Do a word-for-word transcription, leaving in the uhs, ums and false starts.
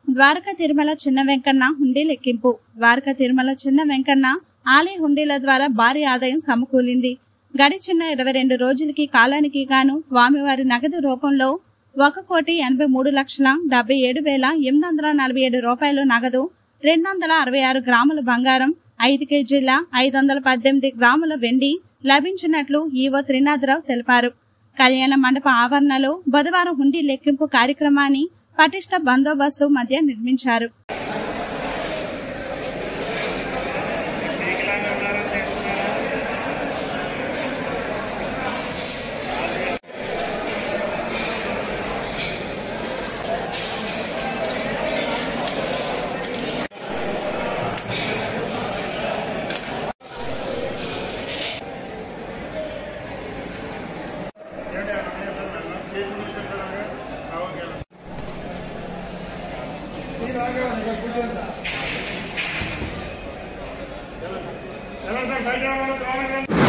ద్వారకా తిరుమల చిన్న వెంకన్న హుండీ లెక్కింపు. ద్వారకా తిరుమల చిన్న వెంకన్న ఆలయ హుండీల ద్వారా భారీ ఆదాయం సమకూలింది. గడిచిన ఇరవై రెండు రోజులకి కాలానికి గాను స్వామివారి నగదు రూపంలో ఒక కోటి ఎనభై మూడు లక్షల డెబ్బై ఏడు వేల ఎనిమిది వందల నలభై ఏడు రూపాయలు నగదు, రెండు వందల అరవై ఆరు గ్రాముల బంగారం, ఐదు కేజీల ఐదు వందల పద్దెనిమిది గ్రాముల వెండి లభించినట్లు ఈవో త్రినాథరావు తెలిపారు. కళ్యాణ మండప ఆవరణలో బుధవారం హుండీ లెక్కింపు కార్యక్రమాన్ని పటిష్ట బందోబస్తు మధ్య నిర్మించారు. Hello, sir.